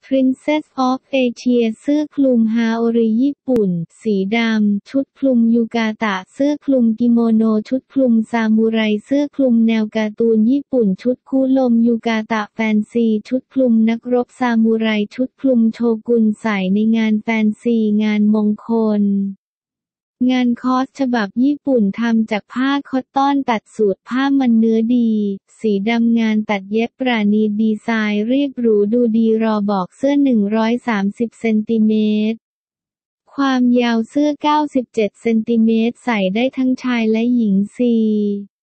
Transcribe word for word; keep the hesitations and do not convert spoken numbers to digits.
Princess of Asia เสื้อคลุมฮาโอริญี่ปุ่นสีดำชุดคลุมยูกาตะเสื้อคลุมกิโมโนชุดคลุมซามูไรเสื้อคลุมแนวการ์ตูนญี่ปุ่นชุดคุลมยูกาตะแฟนซีชุดคลุมนักรบซามูไรชุดคลุมโชกุนใส่ในงานแฟนซีงานมงคลงานคอสฉบับญี่ปุ่นทำจากผ้าคอตตอนตัดสูตรผ้ามันเนื้อดีสีดำงานตัดเย็บประณีตดีไซน์เรียบหรูดูดีรอบอกเสื้อหนึ่งร้อยสามสิบเซนติเมตรความยาวเสื้อเก้าสิบเจ็ดเซนติเมตรใส่ได้ทั้งชายและหญิงซี